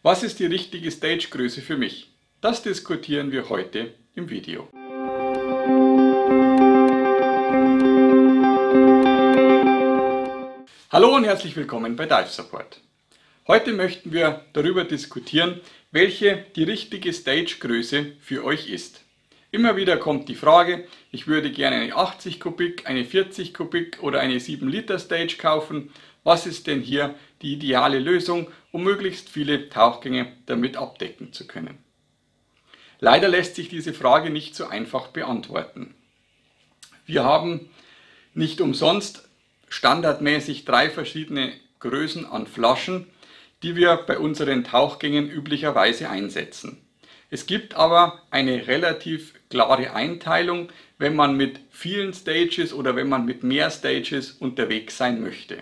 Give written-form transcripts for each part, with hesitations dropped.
Was ist die richtige Stagegröße für mich? Das diskutieren wir heute im Video. Hallo und herzlich willkommen bei Dive Support. Heute möchten wir darüber diskutieren, welche die richtige Stagegröße für euch ist. Immer wieder kommt die Frage, ich würde gerne eine 80 Kubik, eine 40 Kubik oder eine 7 Liter Stage kaufen. Was ist denn hier die ideale Lösung, um möglichst viele Tauchgänge damit abdecken zu können? Leider lässt sich diese Frage nicht so einfach beantworten. Wir haben nicht umsonst standardmäßig 3 verschiedene Größen an Flaschen, die wir bei unseren Tauchgängen üblicherweise einsetzen. Es gibt aber eine relativ klare Einteilung, wenn man mit vielen Stages oder wenn man mit mehr Stages unterwegs sein möchte.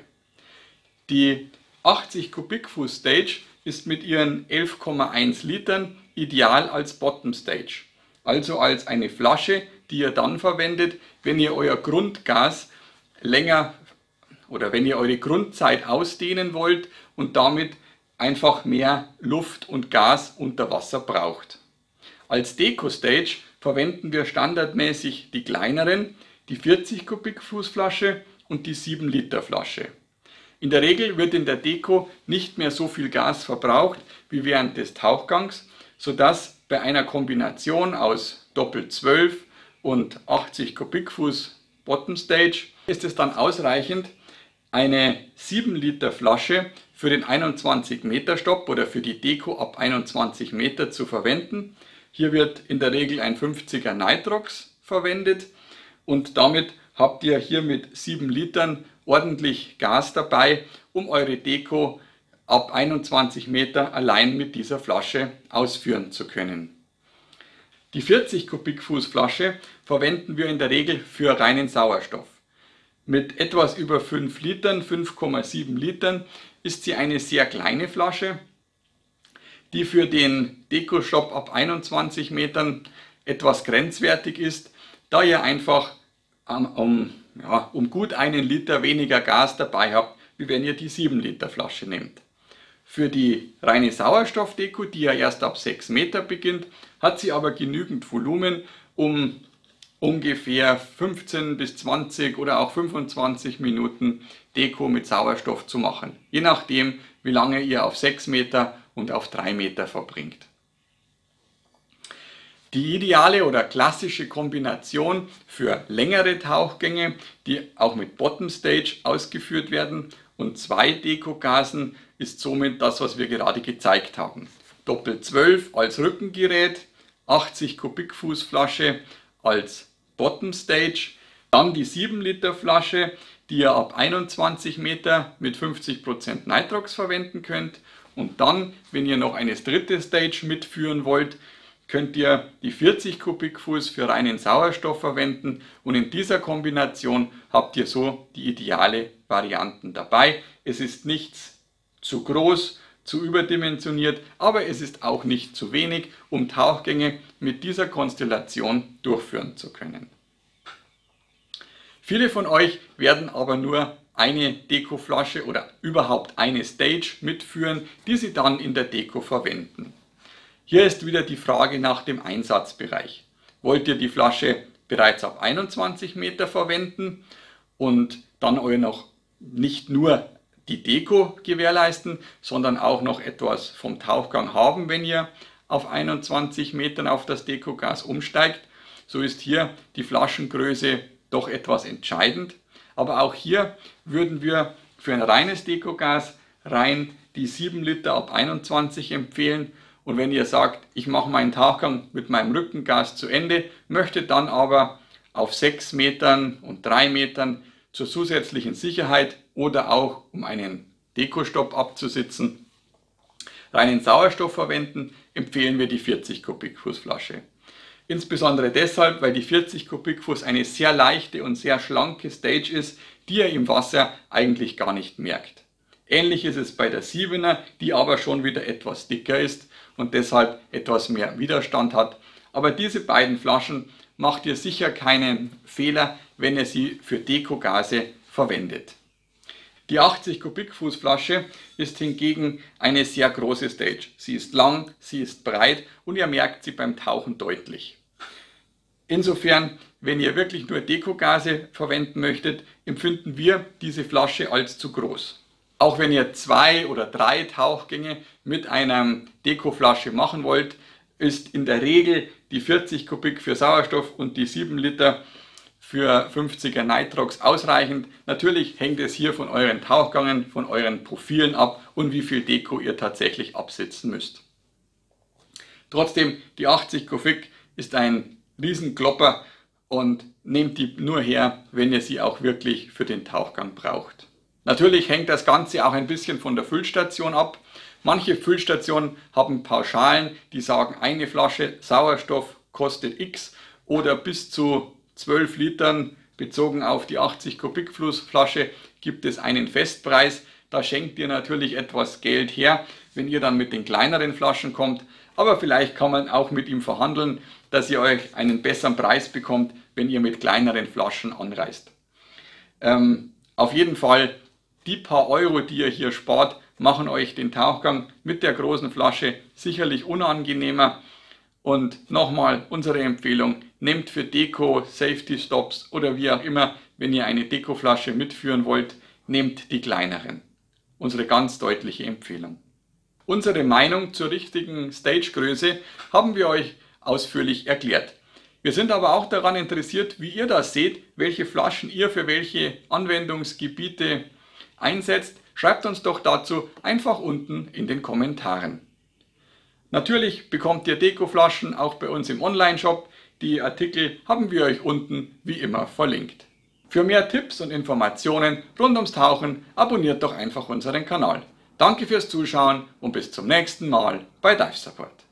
Die 80 Kubikfuß Stage ist mit ihren 11,1 Litern ideal als Bottom Stage, also als eine Flasche, die ihr dann verwendet, wenn ihr euer Grundgas länger oder wenn ihr eure Grundzeit ausdehnen wollt und damit einfach mehr Luft und Gas unter Wasser braucht. Als Deko-Stage verwenden wir standardmäßig die kleineren, die 40 Kubikfuß Flasche und die 7 Liter Flasche. In der Regel wird in der Deko nicht mehr so viel Gas verbraucht wie während des Tauchgangs, sodass bei einer Kombination aus Doppel 12 und 80 Kubikfuß Bottom Stage ist es dann ausreichend, eine 7 Liter Flasche für den 21 Meter Stopp oder für die Deko ab 21 Meter zu verwenden. Hier wird in der Regel ein 50er Nitrox verwendet und damit habt ihr hier mit 7 Litern ordentlich Gas dabei, um eure Deko ab 21 Meter allein mit dieser Flasche ausführen zu können. Die 40 Kubikfuß Flasche verwenden wir in der Regel für reinen Sauerstoff. Mit etwas über 5 Litern, 5,7 Litern, ist sie eine sehr kleine Flasche, die für den Deko-Stopp ab 21 Metern etwas grenzwertig ist, da ihr einfach um gut einen Liter weniger Gas dabei habt, wie wenn ihr die 7 Liter Flasche nehmt. Für die reine Sauerstoffdeko, die ja erst ab 6 Meter beginnt, hat sie aber genügend Volumen, um ungefähr 15 bis 20 oder auch 25 Minuten Deko mit Sauerstoff zu machen, je nachdem wie lange ihr auf 6 Meter und auf 3 Meter verbringt. Die ideale oder klassische Kombination für längere Tauchgänge, die auch mit Bottom Stage ausgeführt werden und 2 Dekogasen, ist somit das, was wir gerade gezeigt haben. Doppel 12 als Rückengerät, 80 Kubikfuß Flasche als Bottom Stage, dann die 7 Liter Flasche, die ihr ab 21 Meter mit 50% Nitrox verwenden könnt, und dann, wenn ihr noch eine dritte Stage mitführen wollt, könnt ihr die 40 Kubikfuß für reinen Sauerstoff verwenden, und in dieser Kombination habt ihr so die ideale Varianten dabei. Es ist nichts zu groß, zu überdimensioniert, aber es ist auch nicht zu wenig, um Tauchgänge mit dieser Konstellation durchführen zu können. Viele von euch werden aber nur eine Dekoflasche oder überhaupt eine Stage mitführen, die sie dann in der Deko verwenden. Hier ist wieder die Frage nach dem Einsatzbereich. Wollt ihr die Flasche bereits ab 21 Meter verwenden und dann euch noch nicht nur die Deko gewährleisten, sondern auch noch etwas vom Tauchgang haben, wenn ihr auf 21 Metern auf das Dekogas umsteigt? So ist hier die Flaschengröße doch etwas entscheidend. Aber auch hier würden wir für ein reines Dekogas rein die 7 Liter ab 21 empfehlen. Und wenn ihr sagt, ich mache meinen Tauchgang mit meinem Rückengas zu Ende, möchte dann aber auf 6 Metern und 3 Metern zur zusätzlichen Sicherheit oder auch um einen Dekostopp abzusitzen, reinen Sauerstoff verwenden, empfehlen wir die 40 Kubikfuß Flasche. Insbesondere deshalb, weil die 40 Kubikfuß eine sehr leichte und sehr schlanke Stage ist, die ihr im Wasser eigentlich gar nicht merkt. Ähnlich ist es bei der 7er, die aber schon wieder etwas dicker ist und deshalb etwas mehr Widerstand hat. Aber diese beiden Flaschen macht ihr sicher keinen Fehler, wenn ihr sie für Dekogase verwendet. Die 80 Kubikfuß Flasche ist hingegen eine sehr große Stage. Sie ist lang, sie ist breit und ihr merkt sie beim Tauchen deutlich. Insofern, wenn ihr wirklich nur Dekogase verwenden möchtet, empfinden wir diese Flasche als zu groß. Auch wenn ihr 2 oder 3 Tauchgänge mit einer Dekoflasche machen wollt, ist in der Regel die 40 Kubik für Sauerstoff und die 7 Liter für 50er Nitrox ausreichend. Natürlich hängt es hier von euren Tauchgängen, von euren Profilen ab und wie viel Deko ihr tatsächlich absetzen müsst. Trotzdem, die 80 Kubik ist ein Riesenklopper und nehmt die nur her, wenn ihr sie auch wirklich für den Tauchgang braucht. Natürlich hängt das Ganze auch ein bisschen von der Füllstation ab. Manche Füllstationen haben Pauschalen, die sagen, eine Flasche Sauerstoff kostet X oder bis zu 12 Litern bezogen auf die 80 Kubikfuß Flasche gibt es einen Festpreis. Da schenkt ihr natürlich etwas Geld her, wenn ihr dann mit den kleineren Flaschen kommt. Aber vielleicht kann man auch mit ihm verhandeln, dass ihr euch einen besseren Preis bekommt, wenn ihr mit kleineren Flaschen anreist. Auf jeden Fall, die paar Euro, die ihr hier spart, machen euch den Tauchgang mit der großen Flasche sicherlich unangenehmer. Und nochmal unsere Empfehlung, nehmt für Deko, Safety Stops oder wie auch immer, wenn ihr eine Dekoflasche mitführen wollt, nehmt die kleineren. Unsere ganz deutliche Empfehlung. Unsere Meinung zur richtigen Stagegröße haben wir euch ausführlich erklärt. Wir sind aber auch daran interessiert, wie ihr das seht, welche Flaschen ihr für welche Anwendungsgebiete einsetzt. Schreibt uns doch dazu einfach unten in den Kommentaren. Natürlich bekommt ihr Dekoflaschen auch bei uns im Online-Shop. Die Artikel haben wir euch unten wie immer verlinkt. Für mehr Tipps und Informationen rund ums Tauchen abonniert doch einfach unseren Kanal. Danke fürs Zuschauen und bis zum nächsten Mal bei Dive Support.